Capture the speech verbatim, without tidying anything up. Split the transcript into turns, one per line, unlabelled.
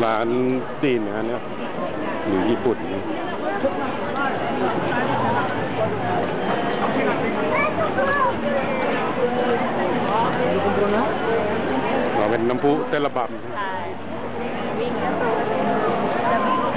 ร้านจีนนะเนี่ยหรือญี่ปุ่นเราเป็นน้ำพุเต้นระบำ
ใช่วิ่ง